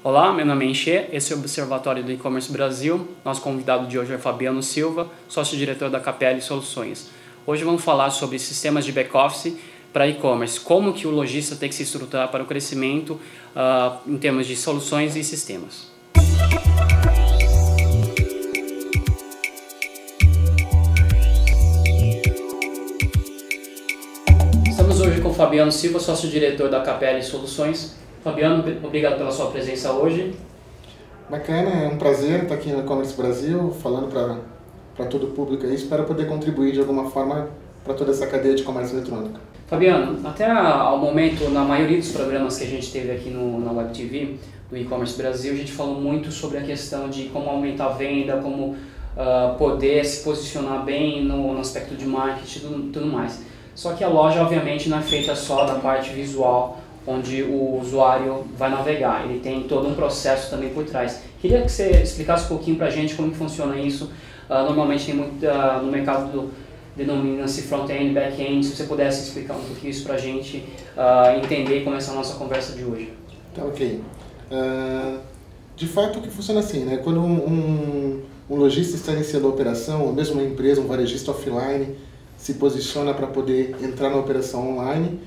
Olá, meu nome é Enche, esse é o Observatório do E-Commerce Brasil. Nosso convidado de hoje é Fabiano Silva, sócio-diretor da KPL Soluções. Hoje vamos falar sobre sistemas de back-office para e-commerce, como que o lojista tem que se estruturar para o crescimento em termos de soluções e sistemas. Estamos hoje com o Fabiano Silva, sócio-diretor da KPL Soluções. Fabiano, obrigado pela sua presença hoje. Bacana, é um prazer estar aqui no E-Commerce Brasil, falando para todo o público aí. Espero poder contribuir de alguma forma para toda essa cadeia de comércio eletrônico. Fabiano, até ao momento, na maioria dos programas que a gente teve aqui na Web TV, do E-Commerce Brasil, a gente falou muito sobre a questão de como aumentar a venda, como poder se posicionar bem no aspecto de marketing e tudo mais. Só que a loja, obviamente, não é feita só da parte visual, onde o usuário vai navegar, ele tem todo um processo também por trás. Queria que você explicasse um pouquinho para a gente como que funciona isso. Normalmente tem muito no mercado denomina-se front-end, back-end. Se você pudesse explicar um pouquinho isso para a gente entender e começar a nossa conversa de hoje. Tá, ok. De fato, o que funciona assim, né? Quando um lojista está iniciando a operação, ou mesmo uma empresa, um varejista offline, se posiciona para poder entrar na operação online,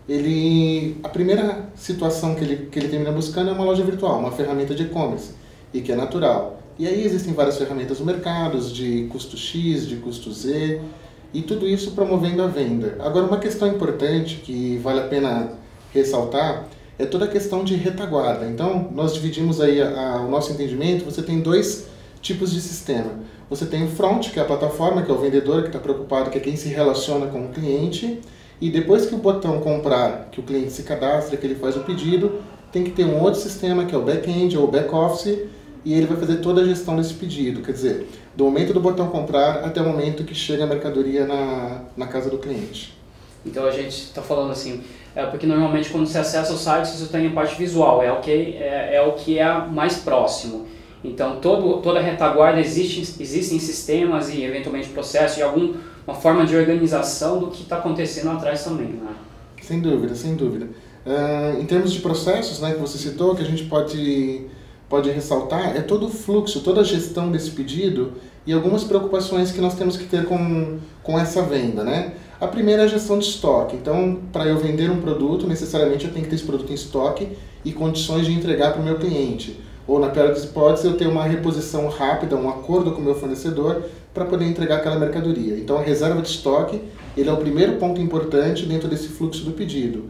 a primeira situação que ele termina buscando é uma loja virtual, uma ferramenta de e-commerce, e que é natural. E aí existem várias ferramentas no mercado, de custo X, de custo Z, e tudo isso promovendo a venda. Agora, uma questão importante que vale a pena ressaltar é toda a questão de retaguarda. Então, nós dividimos aí o nosso entendimento, você tem dois tipos de sistema. Você tem o front, que é a plataforma, que é o vendedor, que está preocupado, que é quem se relaciona com o cliente. E depois que o botão comprar, que o cliente se cadastra, que ele faz o pedido, tem que ter um outro sistema, que é o back-end ou back-office, e ele vai fazer toda a gestão desse pedido. Quer dizer, do momento do botão comprar até o momento que chega a mercadoria na casa do cliente. Então a gente está falando assim, porque normalmente quando você acessa o site você tem a parte visual, é o que é mais próximo. Então toda a retaguarda existem sistemas e eventualmente processos e alguma forma de organização do que está acontecendo atrás também, né? Sem dúvida, sem dúvida. Em termos de processos, né, que você citou, que a gente pode ressaltar, é todo o fluxo, toda a gestão desse pedido e algumas preocupações que nós temos que ter com essa venda, né? A primeira é a gestão de estoque. Então, para eu vender um produto, necessariamente eu tenho que ter esse produto em estoque e condições de entregar para o meu cliente. Ou, na pior das hipóteses, eu tenho uma reposição rápida, um acordo com o meu fornecedor para poder entregar aquela mercadoria. Então, a reserva de estoque ele é o primeiro ponto importante dentro desse fluxo do pedido.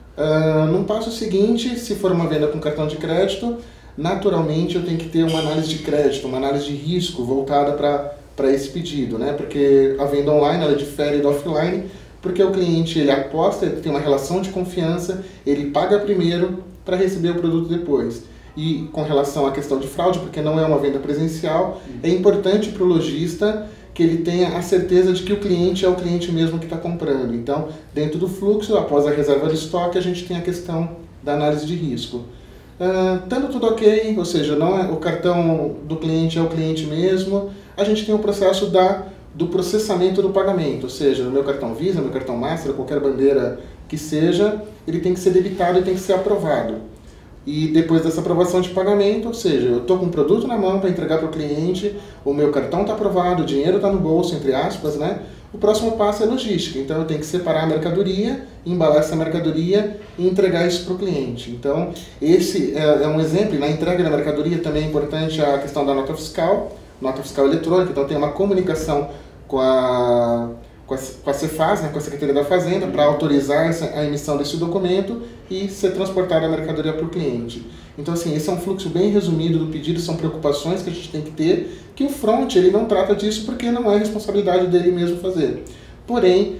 No passo seguinte, se for uma venda com cartão de crédito, naturalmente eu tenho que ter uma análise de crédito, uma análise de risco voltada para esse pedido, né? Porque a venda online ela difere do offline, porque o cliente ele aposta, ele tem uma relação de confiança, ele paga primeiro para receber o produto depois. E com relação à questão de fraude, porque não é uma venda presencial, é importante para o lojista que ele tenha a certeza de que o cliente é o cliente mesmo que está comprando. Então, dentro do fluxo, após a reserva de estoque, a gente tem a questão da análise de risco. Estando tudo ok, ou seja, não é, o cartão do cliente é o cliente mesmo, a gente tem o processo do processamento do pagamento, ou seja, no meu cartão Visa, meu cartão Master, qualquer bandeira que seja, ele tem que ser debitado e tem que ser aprovado. E depois dessa aprovação de pagamento, ou seja, eu estou com um produto na mão para entregar para o cliente, o meu cartão está aprovado, o dinheiro está no bolso, entre aspas, né? O próximo passo é logística, então eu tenho que separar a mercadoria, embalar essa mercadoria e entregar isso para o cliente. Então, esse é um exemplo. Na entrega da mercadoria também é importante a questão da nota fiscal eletrônica, então tem uma comunicação com a Cefaz, né, com a Secretaria da Fazenda, para autorizar a emissão desse documento e ser transportada a mercadoria para o cliente. Então, assim, esse é um fluxo bem resumido do pedido, são preocupações que a gente tem que ter, que o front ele não trata disso porque não é responsabilidade dele mesmo fazer. Porém,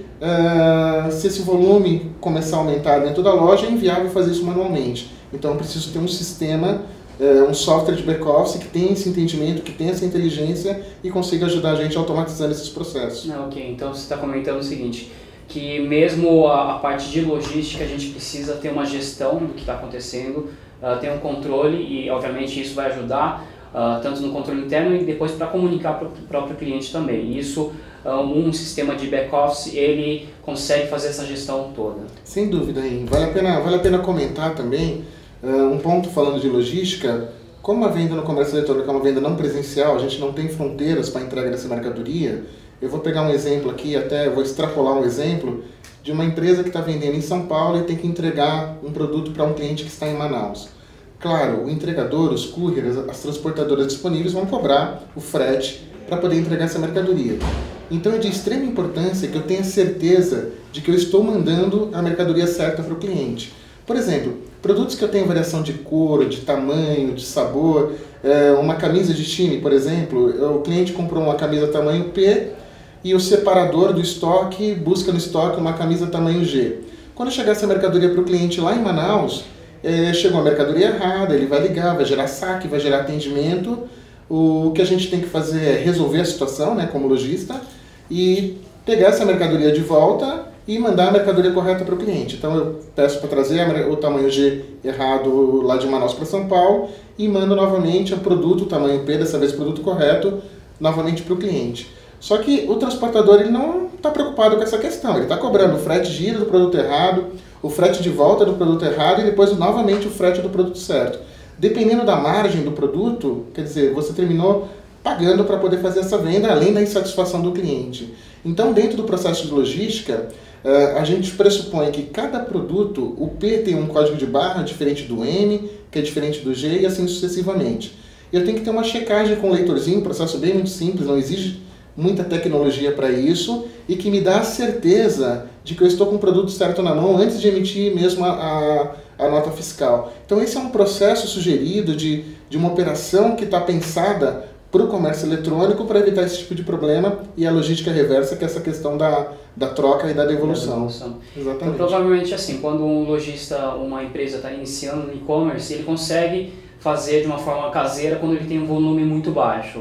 se esse volume começar a aumentar dentro da loja, é inviável fazer isso manualmente. Então, eu preciso ter um sistema, um software de back-office que tenha esse entendimento, que tenha essa inteligência e consiga ajudar a gente a automatizar esses processos. Ok, então você está comentando o seguinte, que mesmo a parte de logística a gente precisa ter uma gestão do que está acontecendo, ter um controle e obviamente isso vai ajudar tanto no controle interno e depois para comunicar para o próprio cliente também. E isso, um sistema de back-office, ele consegue fazer essa gestão toda. Sem dúvida, hein? Vale a pena comentar também Um ponto falando de logística, como a venda no comércio eletrônico é uma venda não presencial, a gente não tem fronteiras para a entrega dessa mercadoria, eu vou pegar um exemplo aqui, até vou extrapolar um exemplo de uma empresa que está vendendo em São Paulo e tem que entregar um produto para um cliente que está em Manaus. Claro, o entregador, os couriers, as transportadoras disponíveis vão cobrar o frete para poder entregar essa mercadoria. Então é de extrema importância que eu tenha certeza de que eu estou mandando a mercadoria certa para o cliente. Por exemplo, produtos que eu tenho variação de cor, de tamanho, de sabor, uma camisa de time, por exemplo, o cliente comprou uma camisa tamanho P e o separador do estoque busca no estoque uma camisa tamanho G. Quando chegar essa mercadoria para o cliente lá em Manaus, chegou a mercadoria errada, ele vai ligar, vai gerar saque, vai gerar atendimento. O que a gente tem que fazer é resolver a situação, né, como lojista, e pegar essa mercadoria de volta e mandar a mercadoria correta para o cliente. Então eu peço para trazer o tamanho G errado lá de Manaus para São Paulo e mando novamente o produto, o tamanho P, dessa vez o produto correto, novamente para o cliente. Só que o transportador ele não está preocupado com essa questão, ele está cobrando o frete de ida do produto errado, o frete de volta do produto errado e depois novamente o frete do produto certo. Dependendo da margem do produto, quer dizer, você terminou pagando para poder fazer essa venda, além da insatisfação do cliente. Então, dentro do processo de logística, a gente pressupõe que cada produto, o P tem um código de barra diferente do M, que é diferente do G, e assim sucessivamente. Eu tenho que ter uma checagem com o leitorzinho, um processo bem muito simples, não exige muita tecnologia para isso, e que me dá a certeza de que eu estou com o produto certo na mão antes de emitir mesmo a nota fiscal. Então esse é um processo sugerido de uma operação que está pensada para o comércio eletrônico para evitar esse tipo de problema e a logística reversa, que é essa questão da troca e da devolução. Exatamente. Então, provavelmente assim, quando um lojista, uma empresa está iniciando no e-commerce, ele consegue fazer de uma forma caseira quando ele tem um volume muito baixo.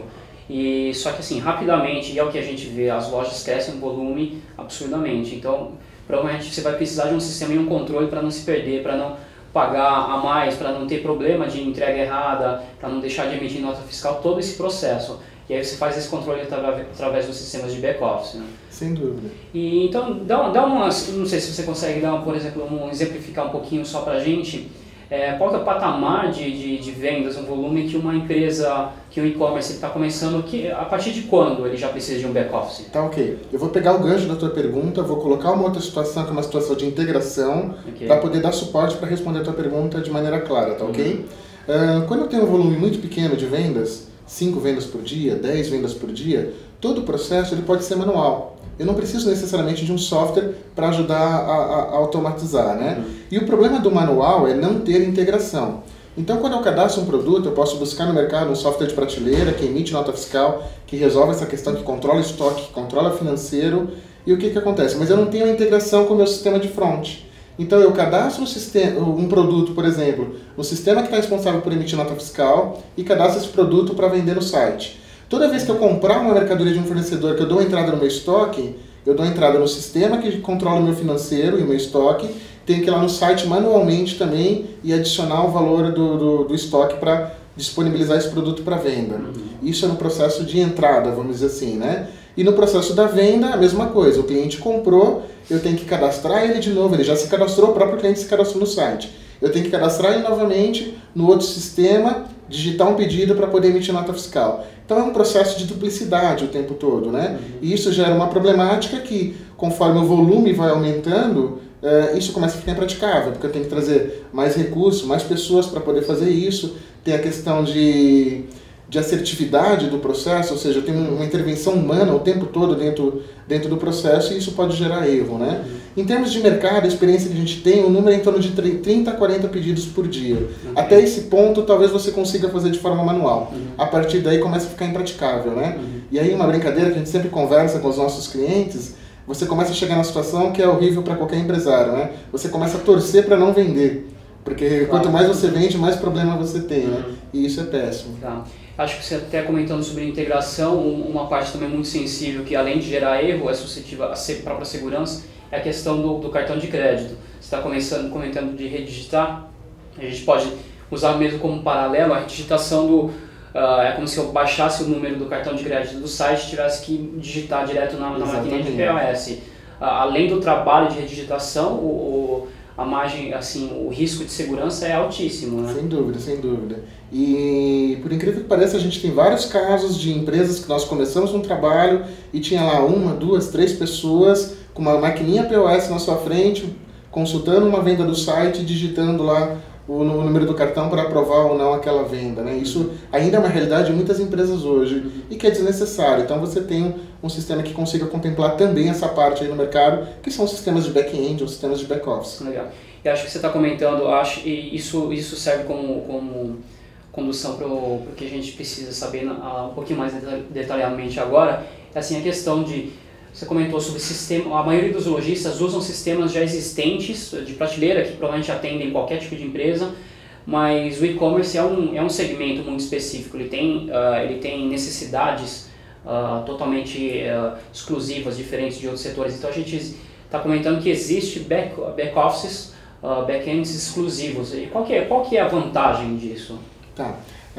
E só que assim, rapidamente, e é o que a gente vê, as lojas crescem um volume absurdamente. Então, provavelmente você vai precisar de um sistema e um controle para não se perder, para não pagar a mais, para não ter problema de entrega errada, para não deixar de emitir nota fiscal, todo esse processo. E aí você faz esse controle através dos sistemas de back-office, né? Sem dúvida. E então, dá umas, não sei se você consegue dar, por exemplo, exemplificar um pouquinho só para a gente, qual que é o patamar de vendas, um volume que uma empresa, que um e-commerce está começando, a partir de quando ele já precisa de um back-office? Tá, ok. Eu vou pegar o gancho da tua pergunta, vou colocar uma outra situação, que é uma situação de integração, para poder dar suporte para responder a tua pergunta de maneira clara, tá ok? Quando eu tenho um volume muito pequeno de vendas, 5 vendas por dia, 10 vendas por dia, todo o processo ele pode ser manual. Eu não preciso necessariamente de um software para ajudar a automatizar, né? E o problema do manual é não ter integração. Então, quando eu cadastro um produto, eu posso buscar no mercado um software de prateleira que emite nota fiscal, que resolve essa questão, que controla estoque, que controla financeiro. E o que acontece? Mas eu não tenho a integração com o meu sistema de front. Então, eu cadastro um produto, por exemplo, no sistema que está responsável por emitir nota fiscal e cadastro esse produto para vender no site. Toda vez que eu comprar uma mercadoria de um fornecedor, que eu dou entrada no meu estoque, eu dou entrada no sistema que controla o meu financeiro e o meu estoque, tenho que ir lá no site manualmente também e adicionar o valor do estoque para disponibilizar esse produto para venda. Isso é no processo de entrada, vamos dizer assim, né? E no processo da venda, a mesma coisa. O cliente comprou, eu tenho que cadastrar ele de novo, ele já se cadastrou, o próprio cliente se cadastrou no site. Eu tenho que cadastrar ele novamente no outro sistema, digitar um pedido para poder emitir nota fiscal. Então é um processo de duplicidade o tempo todo, né? E isso gera uma problemática que, conforme o volume vai aumentando, isso começa a ficar impraticável, porque eu tenho que trazer mais recursos, mais pessoas para poder fazer isso. Tem a questão de assertividade do processo, ou seja, eu tenho uma intervenção humana o tempo todo dentro do processo e isso pode gerar erro, né? Em termos de mercado, a experiência que a gente tem, o número é em torno de 30 a 40 pedidos por dia. Até esse ponto, talvez você consiga fazer de forma manual. A partir daí começa a ficar impraticável, né? E aí uma brincadeira que a gente sempre conversa com os nossos clientes, você começa a chegar na situação que é horrível para qualquer empresário, né? Você começa a torcer para não vender. Porque quanto mais você vende, mais problema você tem, né? E isso é péssimo. Tá. Acho que você até comentando sobre integração, uma parte também muito sensível que além de gerar erro, é suscetível à própria segurança, é a questão do cartão de crédito. Você está comentando de redigitar, a gente pode usar mesmo como paralelo a redigitação é como se eu baixasse o número do cartão de crédito do site e tivesse que digitar direto na máquina de POS. Além do trabalho de redigitação, a margem, assim, o risco de segurança é altíssimo, né? Sem dúvida, sem dúvida. E por incrível que pareça, a gente tem vários casos de empresas que nós começamos um trabalho e tinha lá 1, 2, 3 pessoas com uma maquininha POS na sua frente, consultando uma venda do site, digitando lá o número do cartão para aprovar ou não aquela venda, né? Isso ainda é uma realidade de muitas empresas hoje e que é desnecessário. Então você tem um sistema que consiga contemplar também essa parte aí no mercado, que são os sistemas de back-end ou sistemas de back-office. Legal. E acho que você está comentando, e isso serve como condução para o que a gente precisa saber um pouquinho mais detalhadamente agora, é assim, a questão de, você comentou sobre sistema, a maioria dos lojistas usam sistemas já existentes, de prateleira, que provavelmente atendem qualquer tipo de empresa, mas o e-commerce é um segmento muito específico, ele tem necessidades totalmente exclusivas, diferentes de outros setores. Então a gente está comentando que existe back-offices, back-ends exclusivos. E qual que é a vantagem disso? Tá.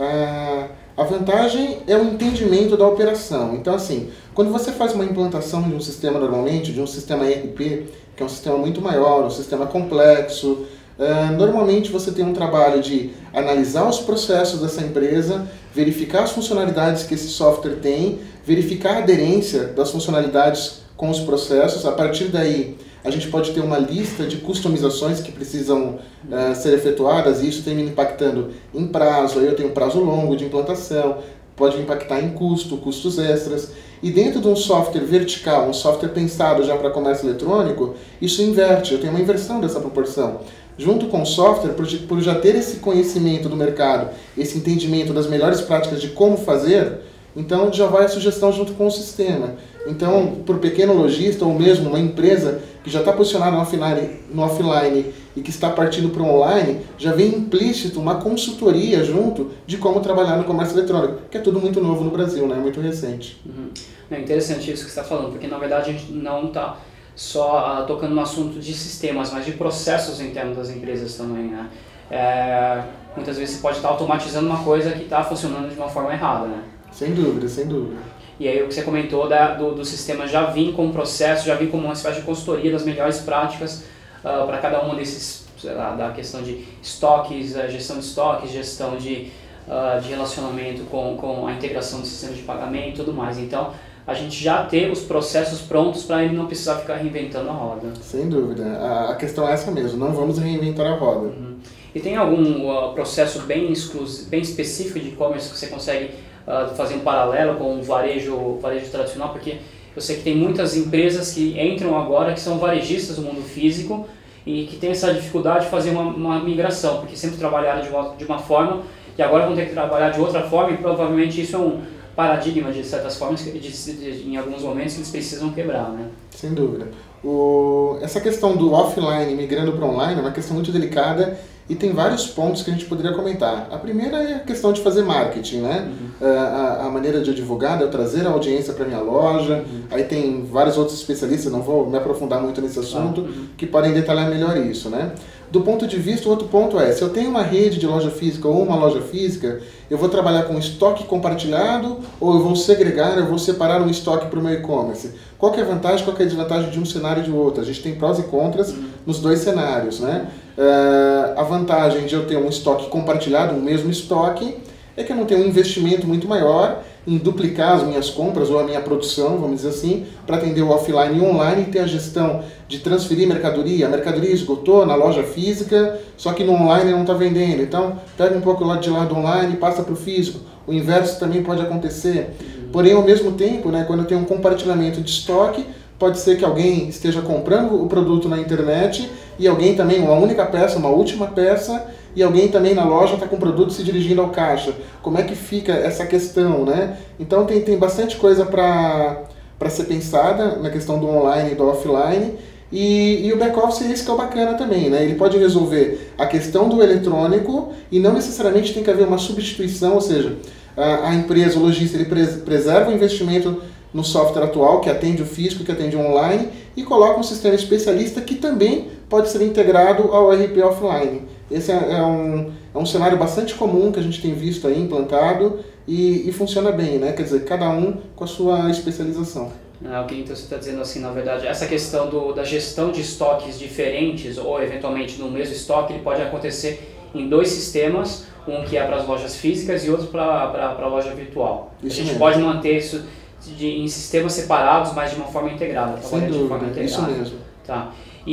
A vantagem é o entendimento da operação. Então, assim, quando você faz uma implantação de um sistema normalmente, de um sistema ERP, que é um sistema muito maior, um sistema complexo, normalmente você tem um trabalho de analisar os processos dessa empresa, verificar as funcionalidades que esse software tem, verificar a aderência das funcionalidades com os processos. A partir daí, a gente pode ter uma lista de customizações que precisam ser efetuadas, e isso tem me impactando em prazo. Aí eu tenho um prazo longo de implantação, pode impactar em custos extras. E dentro de um software vertical, um software pensado já para comércio eletrônico, isso inverte, eu tenho uma inversão dessa proporção. Junto com o software, por já ter esse conhecimento do mercado, esse entendimento das melhores práticas de como fazer, então já vai a sugestão junto com o sistema. Então, para o pequeno lojista ou mesmo uma empresa que já está posicionada no offline e que está partindo para o online, já vem implícito uma consultoria junto de como trabalhar no comércio eletrônico, que é tudo muito novo no Brasil, né? Muito recente. É interessante isso que você está falando, porque na verdade a gente não está só tocando no assunto de sistemas, mas de processos internos das empresas também, né? Muitas vezes você pode estar automatizando uma coisa que está funcionando de uma forma errada, né? Sem dúvida, sem dúvida. E aí o que você comentou do sistema já vir com um processo, já vir como uma espécie de consultoria das melhores práticas para cada uma desses, sei lá, da questão de estoques, gestão de estoques, gestão de relacionamento com a integração do sistema de pagamento e tudo mais. Então, a gente já ter os processos prontos para ele não precisar ficar reinventando a roda. Sem dúvida. A questão é essa mesmo, não vamos reinventar a roda. E tem algum processo bem específico de e-commerce que você consegue fazer um paralelo com o varejo tradicional? Porque eu sei que tem muitas empresas que entram agora que são varejistas do mundo físico e que tem essa dificuldade de fazer uma migração, porque sempre trabalharam de uma forma e agora vão ter que trabalhar de outra forma, e provavelmente isso é um paradigma de certas formas em alguns momentos que eles precisam quebrar, né? Sem dúvida. Essa questão do offline migrando para online é uma questão muito delicada e tem vários pontos que a gente poderia comentar. A primeira é a questão de fazer marketing, né? A maneira de divulgar, de eu trazer a audiência para minha loja. Aí tem vários outros especialistas, não vou me aprofundar muito nesse assunto, que podem detalhar melhor isso, né? Do ponto de vista, o outro ponto é, se eu tenho uma rede de loja física ou uma loja física, eu vou trabalhar com estoque compartilhado ou eu vou segregar, eu vou separar um estoque para o meu e-commerce? Qual que é a vantagem, qual que é a desvantagem de um cenário e de outro? A gente tem prós e contras nos dois cenários, né? A vantagem de eu ter um estoque compartilhado, um mesmo estoque, é que eu não tenho um investimento muito maior em duplicar as minhas compras ou a minha produção, vamos dizer assim, para atender o offline e online e ter a gestão de transferir mercadoria. A mercadoria esgotou na loja física, só que no online não está vendendo. Então, pega um pouco de lá do online e passa para o físico. O inverso também pode acontecer. Porém, ao mesmo tempo, né, quando eu tenho um compartilhamento de estoque, pode ser que alguém esteja comprando o produto na internet e alguém também, uma única peça, uma última peça, e alguém também na loja está com o produto se dirigindo ao caixa. Como é que fica essa questão, né? Então tem bastante coisa para ser pensada na questão do online e do offline. E o back-office é esse que é o bacana também, né? Ele pode resolver a questão do eletrônico e não necessariamente tem que haver uma substituição, ou seja, a empresa, o lojista, ele preserva o investimento no software atual, que atende o físico, que atende o online, e coloca um sistema especialista que também pode ser integrado ao ERP offline. Esse é um cenário bastante comum que a gente tem visto aí implantado e funciona bem, né? Quer dizer, cada um com a sua especialização. O que então você está dizendo assim, na verdade, essa questão da gestão de estoques diferentes ou eventualmente no mesmo estoque, ele pode acontecer em dois sistemas, um que é para as lojas físicas e outro para a loja virtual. Isso a gente mesmo. pode manter isso em sistemas separados, mas de uma forma integrada. Sem dúvida, de forma integrada. Isso mesmo. Tá.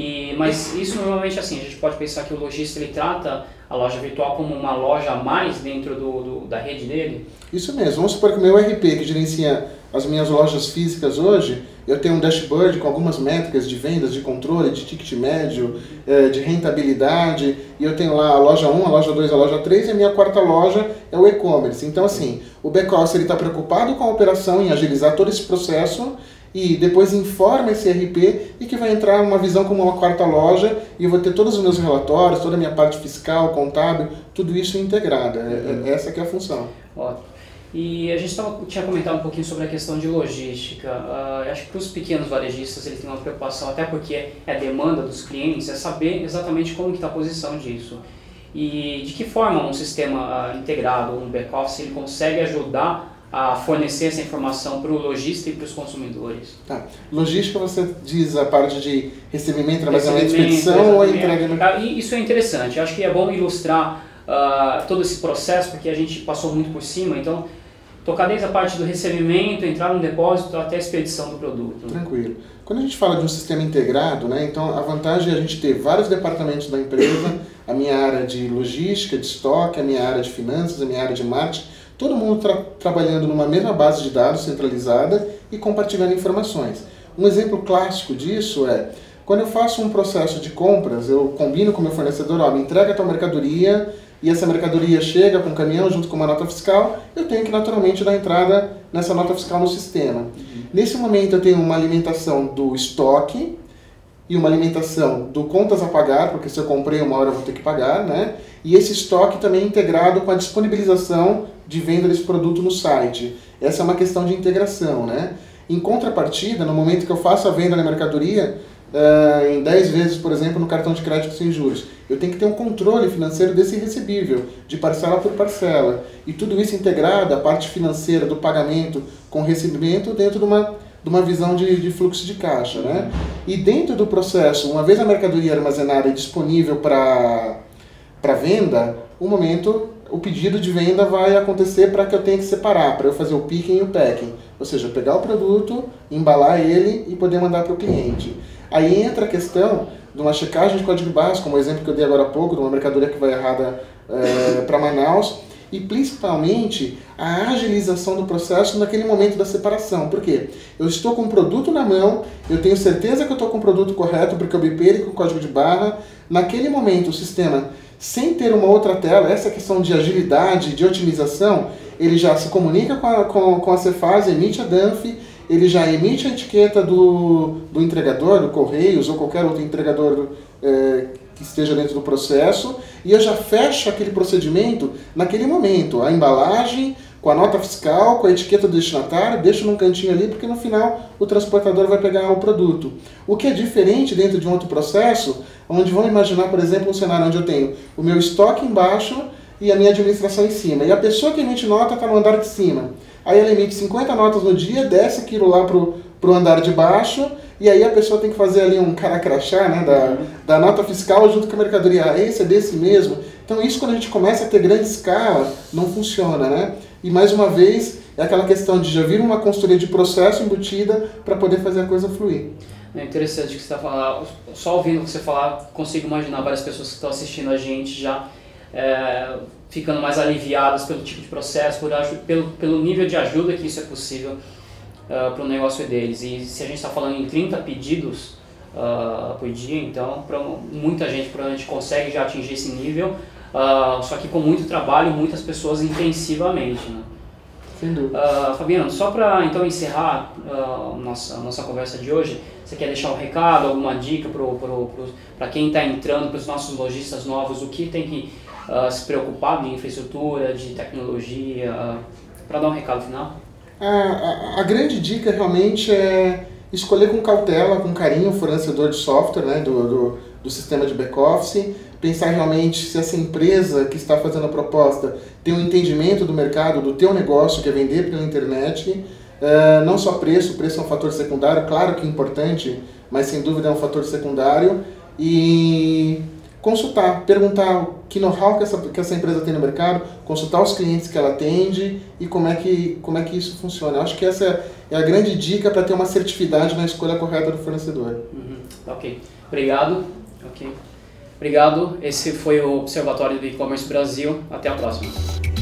Mas isso normalmente assim, a gente pode pensar que o lojista ele trata a loja virtual como uma loja a mais dentro da rede dele? Isso mesmo. Vamos supor que o meu RP, que gerencia as minhas lojas físicas hoje, eu tenho um dashboard com algumas métricas de vendas, de controle, de ticket médio, de rentabilidade, e eu tenho lá a loja 1, a loja 2, a loja 3, e a minha quarta loja é o e-commerce. Então assim, o back-office está preocupado com a operação, em agilizar todo esse processo, e depois informa esse RP e que vai entrar uma visão como uma quarta loja e eu vou ter todos os meus relatórios, toda a minha parte fiscal, contábil, tudo isso integrado. Essa que é a função. Ótimo. E a gente tinha comentado um pouquinho sobre a questão de logística. Acho que para os pequenos varejistas eles têm uma preocupação, até porque é demanda dos clientes, é saber exatamente como está a posição disso. E de que forma um sistema integrado, um back-office, ele consegue ajudar a fornecer essa informação para o lojista e para os consumidores. Tá. Logística, você diz a parte de recebimento, armazenamento, expedição ou a entrega? E isso é interessante. Acho que é bom ilustrar todo esse processo, porque a gente passou muito por cima. Então, tocar desde a parte do recebimento, entrar no depósito até a expedição do produto. Tranquilo. Quando a gente fala de um sistema integrado, né, então a vantagem é a gente ter vários departamentos da empresa, a minha área de logística, de estoque, a minha área de finanças, a minha área de marketing, todo mundo trabalhando numa mesma base de dados centralizada e compartilhando informações. Um exemplo clássico disso é, quando eu faço um processo de compras, eu combino com o meu fornecedor, me entrega a tua mercadoria, e essa mercadoria chega com um caminhão junto com uma nota fiscal, eu tenho que naturalmente dar entrada nessa nota fiscal no sistema. Nesse momento eu tenho uma alimentação do estoque e uma alimentação do contas a pagar, porque se eu comprei uma hora eu vou ter que pagar, né? E esse estoque também é integrado com a disponibilização de venda desse produto no site. Essa é uma questão de integração, né? Em contrapartida, no momento que eu faço a venda da mercadoria, em 10 vezes, por exemplo, no cartão de crédito sem juros, eu tenho que ter um controle financeiro desse recebível, de parcela por parcela. E tudo isso integrado, a parte financeira do pagamento com o recebimento, dentro de uma visão de fluxo de caixa, né? E dentro do processo, uma vez a mercadoria armazenada e disponível para venda, o pedido de venda vai acontecer para que eu tenha que separar, para eu fazer o picking e o packing. Ou seja, pegar o produto, embalar ele e poder mandar para o cliente. Aí entra a questão de uma checagem de código de barras, como o exemplo que eu dei agora há pouco, de uma mercadoria que vai errada para Manaus, e principalmente a agilização do processo naquele momento da separação. Por quê? Eu estou com o produto na mão, eu tenho certeza que eu estou com o produto correto, porque eu bipei ele com o código de barra. Naquele momento, o sistema, sem ter uma outra tela, essa questão de agilidade, de otimização, ele já se comunica com a Cefaz, emite a DANF, ele já emite a etiqueta do entregador, do Correios ou qualquer outro entregador que esteja dentro do processo, e eu já fecho aquele procedimento naquele momento, a embalagem, com a nota fiscal, com a etiqueta do destinatário, deixo num cantinho ali, porque no final o transportador vai pegar o produto. O que é diferente dentro de um outro processo, onde vamos imaginar, por exemplo, um cenário onde eu tenho o meu estoque embaixo e a minha administração em cima, e a pessoa que emite nota está no andar de cima. Aí ela emite 50 notas no dia, desce aquilo lá pro andar de baixo, e aí a pessoa tem que fazer ali um cara crachá, né, da nota fiscal junto com a mercadoria. Esse é desse mesmo. Então isso, quando a gente começa a ter grande escala, não funciona, né? E mais uma vez, é aquela questão de já vir uma consultoria de processo embutida para poder fazer a coisa fluir. É interessante que você está falando. Só ouvindo o que você falar, consigo imaginar várias pessoas que estão assistindo a gente já ficando mais aliviadas pelo tipo de processo, pelo nível de ajuda que isso é possível para o negócio deles. E se a gente está falando em 30 pedidos por dia, então muita gente provavelmente consegue já atingir esse nível, só que com muito trabalho, muitas pessoas intensivamente, né? Sem dúvida. Fabiano, só para então encerrar a nossa conversa de hoje, você quer deixar um recado, alguma dica para quem está entrando, para os nossos lojistas novos, o que tem que se preocupar de infraestrutura, de tecnologia, para dar um recado final? A grande dica realmente é escolher com cautela, com carinho o fornecedor de software, né, do sistema de back-office, pensar realmente se essa empresa que está fazendo a proposta tem um entendimento do mercado, do teu negócio, que é vender pela internet, Não só preço é um fator secundário, claro que é importante, mas sem dúvida é um fator secundário. E consultar, perguntar que know-how que essa empresa tem no mercado, consultar os clientes que ela atende e como é que isso funciona. Eu acho que essa é a grande dica para ter uma assertividade na escolha correta do fornecedor. Ok, obrigado. Obrigado, esse foi o Observatório do E-Commerce Brasil. Até a próxima.